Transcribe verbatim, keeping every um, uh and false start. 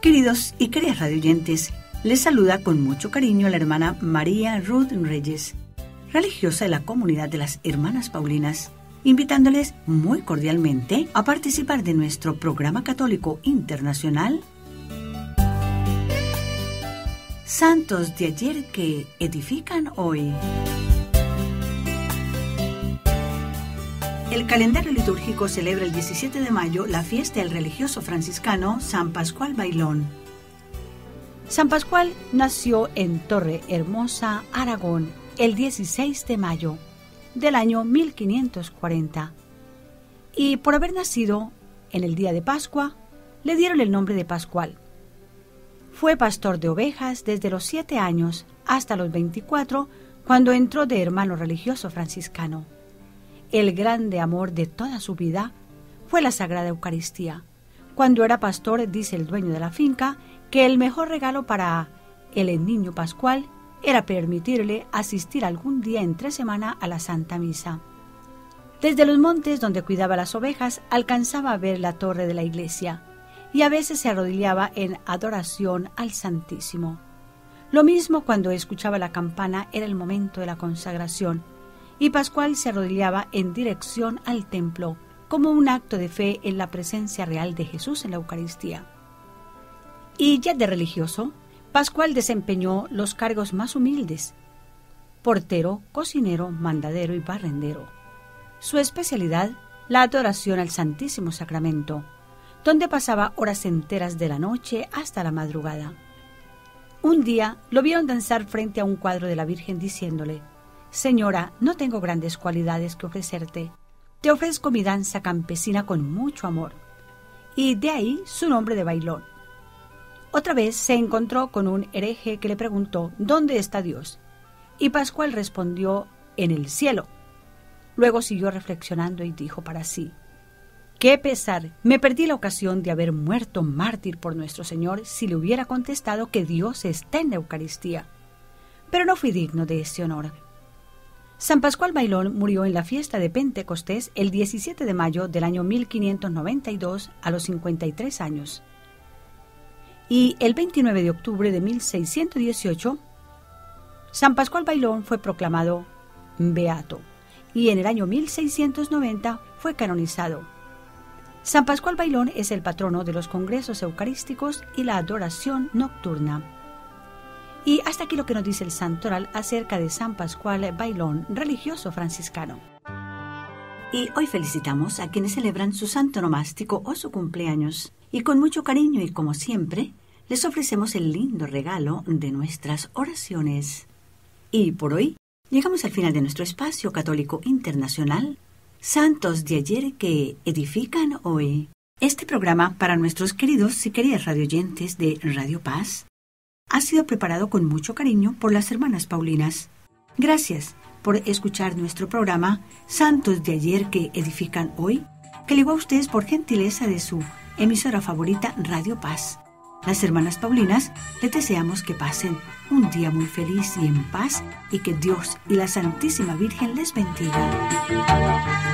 Queridos y queridas radioyentes, les saluda con mucho cariño la hermana María Ruth Reyes, religiosa de la comunidad de las Hermanas Paulinas, invitándoles muy cordialmente a participar de nuestro programa católico internacional Santos de ayer que edifican hoy. El calendario litúrgico celebra el diecisiete de mayo la fiesta del religioso franciscano San Pascual Bailón. San Pascual nació en Torre Hermosa, Aragón, el dieciséis de mayo del año mil quinientos cuarenta. Y por haber nacido en el día de Pascua, le dieron el nombre de Pascual. Fue pastor de ovejas desde los siete años hasta los veinticuatro, cuando entró de hermano religioso franciscano. El grande amor de toda su vida fue la Sagrada Eucaristía. Cuando era pastor, dice el dueño de la finca, que el mejor regalo para el niño Pascual era permitirle asistir algún día entre semana a la Santa Misa. Desde los montes donde cuidaba las ovejas, alcanzaba a ver la torre de la iglesia y a veces se arrodillaba en adoración al Santísimo. Lo mismo cuando escuchaba la campana era el momento de la consagración, y Pascual se arrodillaba en dirección al templo, como un acto de fe en la presencia real de Jesús en la Eucaristía. Y ya de religioso, Pascual desempeñó los cargos más humildes: portero, cocinero, mandadero y barrendero. Su especialidad, la adoración al Santísimo Sacramento, donde pasaba horas enteras de la noche hasta la madrugada. Un día lo vieron danzar frente a un cuadro de la Virgen diciéndole: «Señora, no tengo grandes cualidades que ofrecerte. Te ofrezco mi danza campesina con mucho amor». Y de ahí su nombre de Bailón. Otra vez se encontró con un hereje que le preguntó ¿dónde está Dios? Y Pascual respondió: «En el cielo». Luego siguió reflexionando y dijo para sí: «Qué pesar, me perdí la ocasión de haber muerto mártir por nuestro Señor si le hubiera contestado que Dios está en la Eucaristía. Pero no fui digno de ese honor». San Pascual Bailón murió en la fiesta de Pentecostés el diecisiete de mayo del año mil quinientos noventa y dos a los cincuenta y tres años. Y el veintinueve de octubre de mil seiscientos dieciocho, San Pascual Bailón fue proclamado beato y en el año mil seiscientos noventa fue canonizado. San Pascual Bailón es el patrono de los congresos eucarísticos y la adoración nocturna. Y hasta aquí lo que nos dice el santoral acerca de San Pascual Bailón, religioso franciscano. Y hoy felicitamos a quienes celebran su santo nomástico o su cumpleaños. Y con mucho cariño y como siempre, les ofrecemos el lindo regalo de nuestras oraciones. Y por hoy, llegamos al final de nuestro espacio católico internacional, Santos de ayer que edifican hoy. Este programa para nuestros queridos y queridas radioyentes de Radio Paz ha sido preparado con mucho cariño por las Hermanas Paulinas. Gracias por escuchar nuestro programa Santos de ayer que edifican hoy, que llegó a ustedes por gentileza de su emisora favorita Radio Paz. Las Hermanas Paulinas les deseamos que pasen un día muy feliz y en paz y que Dios y la Santísima Virgen les bendiga.